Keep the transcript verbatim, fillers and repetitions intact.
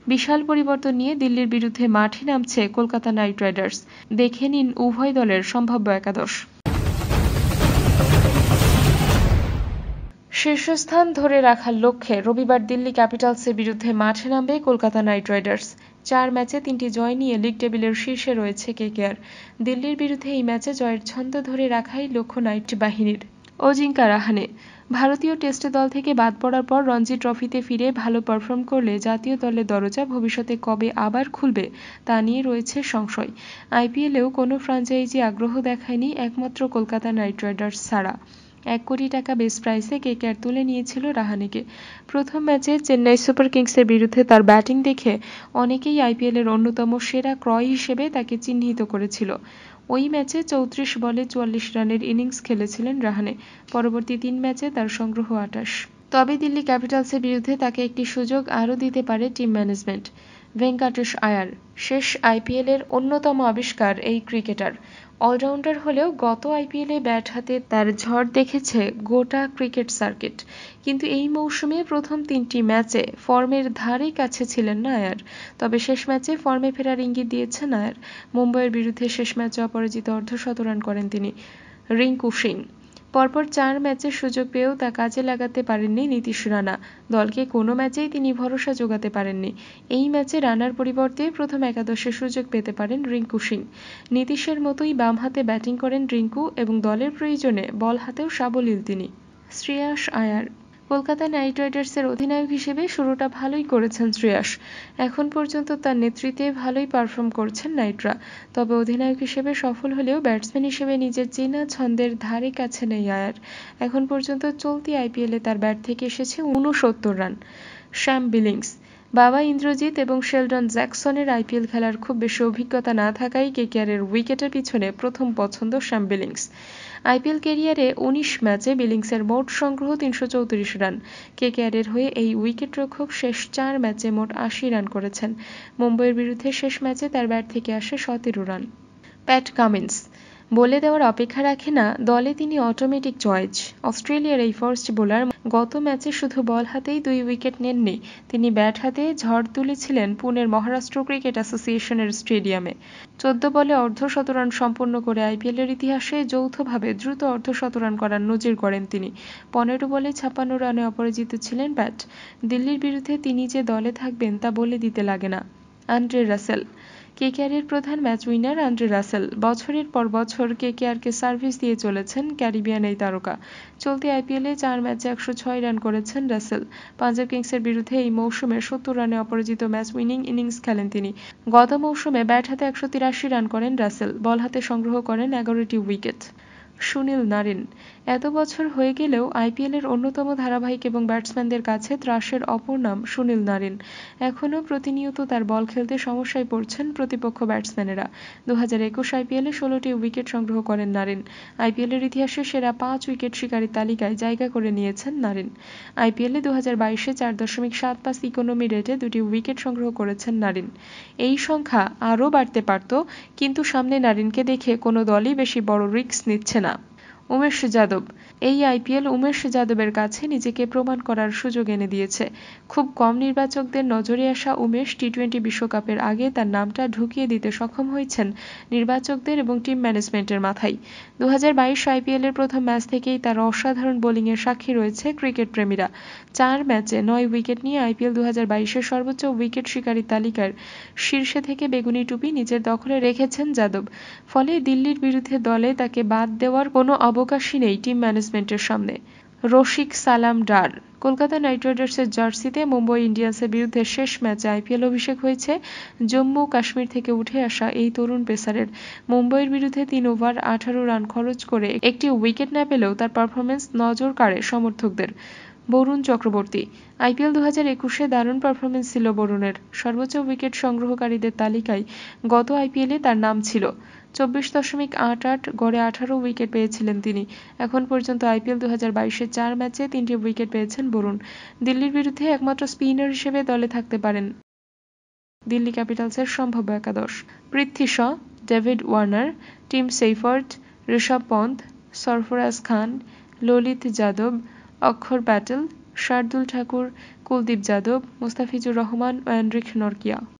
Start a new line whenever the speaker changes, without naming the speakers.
বিশাল পরিবর্তন নিয়ে দিল্লির বিরুদ্ধে মাঠে নামছে কলকাতা নাইট রাইডার্স। দেখে নিন উভয় দলের সম্ভাব্য একাদশ। শীর্ষস্থান ধরে রাখার লক্ষ্যে রবিবার দিল্লি ক্যাপিটালসের বিরুদ্ধে মাঠে নামবে কলকাতা নাইট রাইডার্স। চার ম্যাচে তিনটি জয় নিয়ে লিগ টেবিলের শীর্ষে রয়েছে কেকেআর। দিল্লির বিরুদ্ধে এই ম্যাচে জয়ের ছন্দ ধরে রাখাই লক্ষ্য নাইট বাহিনীর। অজিঙ্কা রাহানে ভারতীয় টেস্ট দল থেকে বাদ পড়ার পর রঞ্জি ট্রফিতে ফিরে ভালো পারফর্ম করলে জাতীয় দলের দরজা ভবিষ্যতে কবে আবার খুলবে তা নিয়ে রয়েছে সংশয়। আইপিএলেও কোনো ফ্র্যাঞ্চাইজি আগ্রহ দেখায়নি একমাত্র কলকাতা নাইট রাইডার্স ছাড়া। এক কোটি টাকা বেস প্রাইসে কেকেআর তুলে নিয়েছিল রাহানেকে। প্রথম ম্যাচে চেন্নাই সুপার কিংসের বিরুদ্ধে তার ব্যাটিং দেখে অনেকেই আইপিএলের অন্যতম সেরা ক্রয় হিসেবে তাকে চিহ্নিত করেছিল। ওই ম্যাচে চৌত্রিশ বলে চুয়াল্লিশ রানের ইনিংস খেলেছিলেন রাহানে। পরবর্তী তিন ম্যাচে তার সংগ্রহ আটাশ। তবে দিল্লি ক্যাপিটালসের বিরুদ্ধে তাকে একটি সুযোগ আরও দিতে পারে টিম ম্যানেজমেন্ট। ভেঙ্কাটেশ আয়ার শেষ আইপিএলের অন্যতম আবিষ্কার এই ক্রিকেটার। অলরাউন্ডার হলেও গত আইপিএলে ব্যাট হাতে তার ঝড় দেখেছে গোটা ক্রিকেট সার্কিট। কিন্তু এই মৌসুমে প্রথম তিনটি ম্যাচে ফর্মের ধারে কাছে ছিলেন না আয়ার। তবে শেষ ম্যাচে ফর্মে ফেরার ইঙ্গিত দিয়েছেন আয়ার। মুম্বইয়ের বিরুদ্ধে শেষ ম্যাচে অপরাজিত অর্ধশতরান করেন তিনি। রিঙ্কু সিং পরপর চার ম্যাচের সুযোগ পেয়েও তা কাজে লাগাতে পারেননি নীতিশ রানা। দলকে কোনো ম্যাচেই তিনি ভরসা জোগাতে পারেননি। এই ম্যাচে রানার পরিবর্তে প্রথম একাদশে সুযোগ পেতে পারেন রিঙ্কু সিং। নীতিশের মতোই বাম হাতে ব্যাটিং করেন রিঙ্কু এবং দলের প্রয়োজনে বল হাতেও সাবলীল তিনি। শ্রেয়াস আয়ার কলকাতা নাইট রাইডার্সের অধিনায়ক হিসেবে শুরুটা ভালোই করেছেন শ্রেয়াস। এখন পর্যন্ত তার নেতৃত্বে ভালোই পারফর্ম করছেন নাইটরা। তবে অধিনায়ক হিসেবে সফল হলেও ব্যাটসম্যান হিসেবে নিজের চেনা ছন্দের ধারে কাছে নেই আয়ার। এখন পর্যন্ত চলতি আইপিএলে তার ব্যাট থেকে এসেছে ঊনসত্তর রান। শ্যাম বিলিংস বাবা ইন্দ্রজিৎ এবং শেলডন জ্যাকসনের আইপিএল খেলার খুব বেশি অভিজ্ঞতা না থাকায় কেকেআরের উইকেটের পিছনে প্রথম পছন্দ শ্যাম বিলিংস। আইপিএল ক্যারিয়ারে উনিশ ম্যাচে বিলিংসের মোট সংগ্রহ তিনশো চৌত্রিশ রান। কেকেআরের হয়ে এই উইকেটরক্ষক শেষ চার ম্যাচে মোট আশি রান করেছেন। মুম্বইয়ের বিরুদ্ধে শেষ ম্যাচে তার ব্যাট থেকে আসে সতেরো রান। প্যাট কামিন্স বলে দেওয়ার অপেক্ষা রাখে না, দলে তিনি অটোমেটিক চয়েস। অস্ট্রেলিয়ার এই ফার্স্ট বোলার গত ম্যাচে শুধু বল হাতেই দুই উইকেট নেননি, তিনি ব্যাট হাতে ঝড় তুলেছিলেন পুনের মহারাষ্ট্র ক্রিকেট অ্যাসোসিয়েশনের স্টেডিয়ামে। চোদ্দ বলে অর্ধশতরান সম্পন্ন করে আইপিএলের ইতিহাসে যৌথভাবে দ্রুত অর্ধশতরান করার নজির গড়েন তিনি। পনেরো বলে ছাপ্পান্ন রানে অপরাজিত ছিলেন প্যাট। দিল্লির বিরুদ্ধে তিনি যে দলে থাকবেন তা বলে দিতে লাগে না। আন্দ্রে রাসেল কেকেআরের প্রধান ম্যাচ উইনার আন্দ্রে রাসেল বছরের পর বছর কেকেআরকে সার্ভিস দিয়ে চলেছেন ক্যারিবিয়ান এই তারকা। চলতি আইপিএলে চার ম্যাচে একশো ছয় রান করেছেন রাসেল। পাঞ্জাব কিংসের বিরুদ্ধে এই মৌসুমে সত্তর রানে অপরাজিত ম্যাচ উইনিং ইনিংস খেলেন তিনি। গত মৌসুমে ব্যাট হাতে একশো তিরাশি রান করেন রাসেল, বল হাতে সংগ্রহ করেন এগারোটি উইকেট। সুনীল নারিন এত বছর হয়ে গেলেও আইপিএলের অন্যতম ধারাবাহিক এবং ব্যাটসম্যানদের কাছে ত্রাসের অপর নাম সুনীল নারিন। এখনও প্রতিনিয়ত তার বল খেলতে সমস্যায় পড়ছেন প্রতিপক্ষ ব্যাটসম্যানেরা। দু হাজার একুশ আইপিএলে ষোলোটি উইকেট সংগ্রহ করেন নারিন। আইপিএলের ইতিহাসে সেরা পাঁচ উইকেট শিকারীর তালিকায় জায়গা করে নিয়েছেন নারিন। আইপিএলে দু হাজার বাইশে চার দশমিক সাত পাঁচ ইকোনমি রেটে দুটি উইকেট সংগ্রহ করেছেন নারিন। এই সংখ্যা আরও বাড়তে পারত, কিন্তু সামনে নারিনকে দেখে কোনো দলই বেশি বড় রিস্ক নিচ্ছে না। উমেশ যাদব এই আইপিএল উমেশ যাদবের কাছে নিজেকে প্রমাণ করার সুযোগ এনে দিয়েছে। খুব কম নির্বাচকদের নজরে আসা উমেশ টি টোয়েন্টি বিশ্বকাপের আগে তার নামটা ঢুকিয়ে দিতে সক্ষম হয়েছেন নির্বাচকদের এবং টিম ম্যানেজমেন্টের মাথায়। দু হাজার বাইশ আইপিএলের প্রথম ম্যাচ থেকেই তার অসাধারণ বোলিংয়ের সাক্ষী রয়েছে ক্রিকেট প্রেমীরা। চার ম্যাচে নয় উইকেট নিয়ে আইপিএল দু হাজার বাইশের সর্বোচ্চ উইকেট শিকারীর তালিকার শীর্ষে থেকে বেগুনি টুপি নিজের দখলে রেখেছেন যাদব। ফলে দিল্লির বিরুদ্ধে দলে তাকে বাদ দেওয়ার কোনো অবকাশই নেই টিম ম্যানেজমেন্টের সামনে। রশিক সালাম ডার কলকাতা নাইট রাইডার্সের জার্সিতে মুম্বই ইন্ডিয়ান্সের বিরুদ্ধে শেষ ম্যাচে আইপিএল অভিষেক হয়েছে জম্মু কাশ্মীর থেকে উঠে আসা এই তরুণ পেসারের। মুম্বইয়ের বিরুদ্ধে তিন ওভার আঠারো রান খরচ করে একটি উইকেট না পেলেও তার পারফরম্যান্স নজর কাড়ে সমর্থকদের। বরুণ চক্রবর্তী আইপিএল দু হাজার একুশে দারুণ পারফরমেন্স ছিল বরুণের। সর্বোচ্চ উইকেট সংগ্রহকারীদের তালিকায় গত আইপিএলে তার নাম ছিল। চব্বিশ দশমিক আট আট গড়ে আঠারো উইকেট পেয়েছিলেন তিনি। এখন পর্যন্ত আইপিএল দু হাজার বাইশের চার ম্যাচে তিনটি উইকেট পেয়েছেন বরুণ। দিল্লির বিরুদ্ধে একমাত্র স্পিনার হিসেবে দলে থাকতে পারেন দিল্লি ক্যাপিটালসের সম্ভাব্য একাদশ। Prithvi Shaw, David Warner, Tim Seifert, Rishabh Pant, Sarfaraz Khan, Lalit Yadav, Axar Patel, Shardul Thakur, Kuldeep Yadav, Mustafizur Rahman ও এনরিক নরকিয়া।